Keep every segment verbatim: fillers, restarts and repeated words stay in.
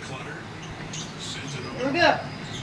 Here we go.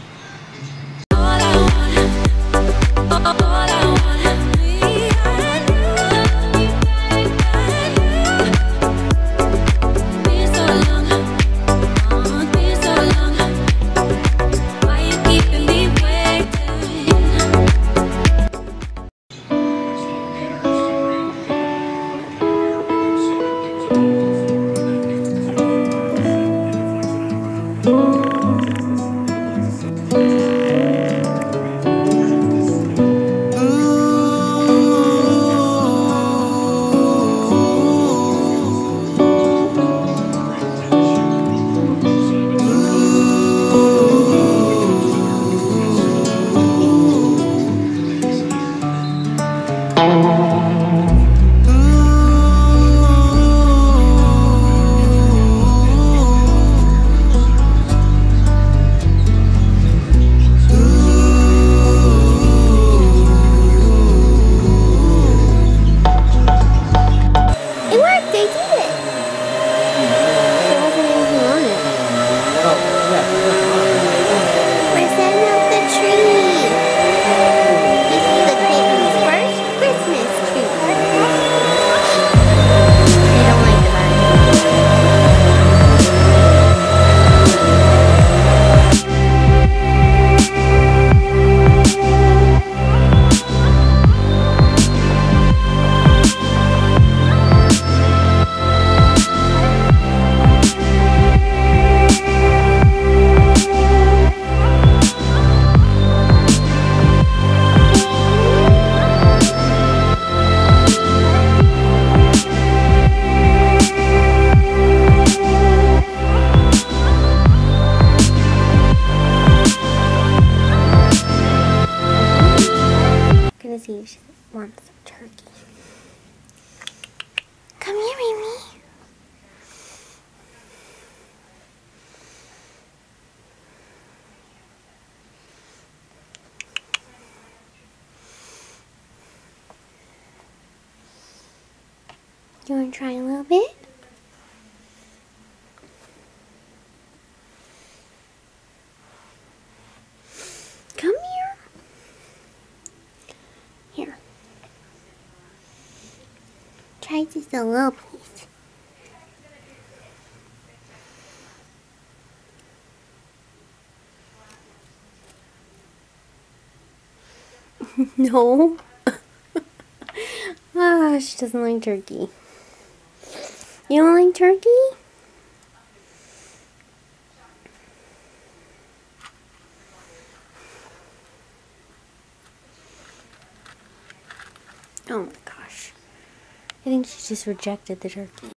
He wants some turkey. Come here, Mimi. You want to try a little bit? Come here. Here. Try just a little piece. No. Ah, she doesn't like turkey. You don't like turkey? Oh my gosh. I think she just rejected the turkey.